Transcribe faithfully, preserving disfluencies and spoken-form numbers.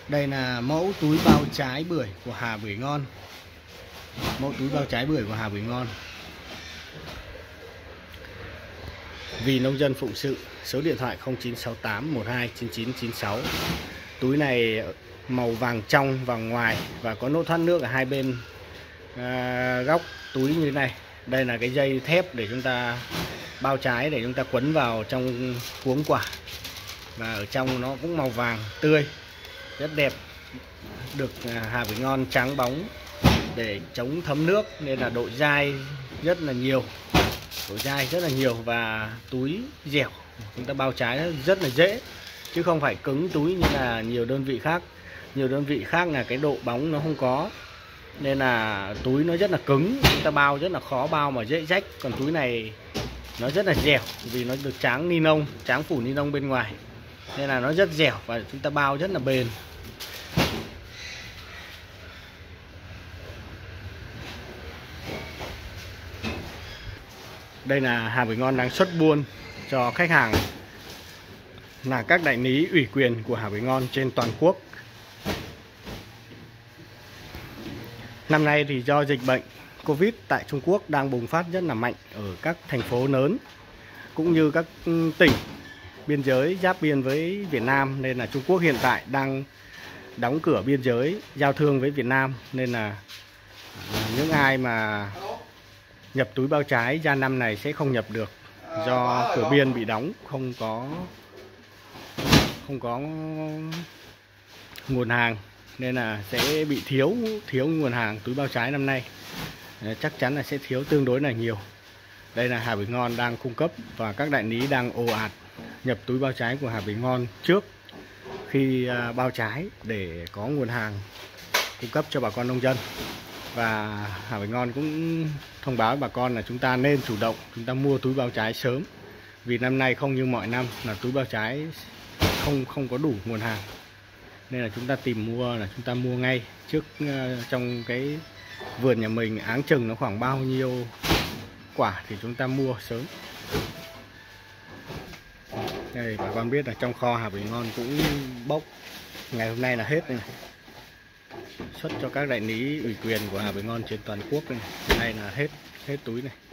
Đây là mẫu túi bao trái bưởi của Hà Bưởi Ngon. Mẫu túi bao trái bưởi của Hà Bưởi Ngon. Vì nông dân phụng sự. Số điện thoại không chín sáu tám một hai chín chín chín sáu. Túi này màu vàng trong, vàng ngoài và có nút thoát nước ở hai bên à, góc túi như thế này. Đây là cái dây thép để chúng ta bao trái, để chúng ta quấn vào trong cuống quả. Và ở trong nó cũng màu vàng tươi, rất đẹp. Được Hà Bưởi Ngon trắng bóng để chống thấm nước nên là độ dai rất là nhiều. Độ dai rất là nhiều và túi dẻo. Chúng ta bao trái rất là dễ chứ không phải cứng túi như là nhiều đơn vị khác. Nhiều đơn vị khác là cái độ bóng nó không có, nên là túi nó rất là cứng, chúng ta bao rất là khó bao mà dễ rách. Còn túi này nó rất là dẻo vì nó được tráng ni lông, tráng phủ ni lông bên ngoài, nên là nó rất dẻo và chúng ta bao rất là bền. Đây là Hà Bưởi Ngon đang xuất buôn cho khách hàng là các đại lý ủy quyền của Hà Bưởi Ngon trên toàn quốc. Năm nay thì do dịch bệnh Covid tại Trung Quốc đang bùng phát rất là mạnh ở các thành phố lớn cũng như các tỉnh biên giới giáp biên với Việt Nam, nên là Trung Quốc hiện tại đang đóng cửa biên giới giao thương với Việt Nam, nên là những ai mà nhập túi bao trái ra năm này sẽ không nhập được do cửa biên bị đóng, không có không có nguồn hàng, nên là sẽ bị thiếu thiếu nguồn hàng túi bao trái năm nay. Chắc chắn là sẽ thiếu tương đối là nhiều. Đây là Hà Bưởi Ngon đang cung cấp và các đại lý đang ồ ạt nhập túi bao trái của Hà Bưởi Ngon trước khi bao trái để có nguồn hàng cung cấp cho bà con nông dân. Và Hà Bưởi Ngon cũng thông báo với bà con là chúng ta nên chủ động, chúng ta mua túi bao trái sớm. Vì năm nay không như mọi năm là túi bao trái không không có đủ nguồn hàng, nên là chúng ta tìm mua là chúng ta mua ngay trước. Uh, trong cái vườn nhà mình áng chừng nó khoảng bao nhiêu quả thì chúng ta mua sớm. Đây bà con biết là trong kho Hà Bưởi Ngon cũng bốc, ngày hôm nay là hết này. Xuất cho các đại lý ủy quyền của Hà Bưởi Ngon trên toàn quốc này. Đây là hết hết túi này.